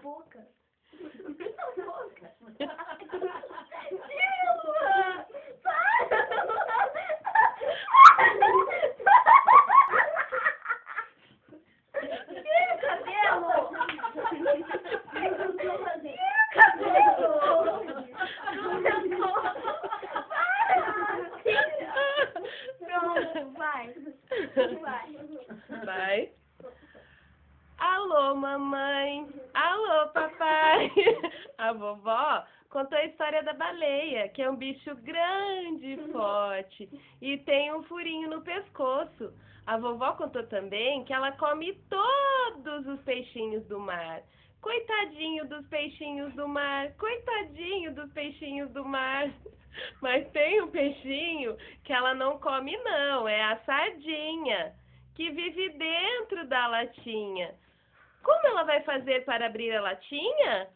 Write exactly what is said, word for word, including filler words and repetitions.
boca. boca. Dilma! Para! Tira o cabelo! Tira o cabelo! Pronto, vai. Vai. Vai. Alô, mamãe. Alô, papai. A vovó contou a história da baleia, que é um bicho grande e forte e tem um furinho no pescoço. A vovó contou também que ela come todos os peixinhos do mar. Coitadinho dos peixinhos do mar, coitadinho dos peixinhos do mar. Mas tem um peixinho que ela não come não, é a sardinha, que vive dentro da latinha. Como ela vai fazer para abrir a latinha?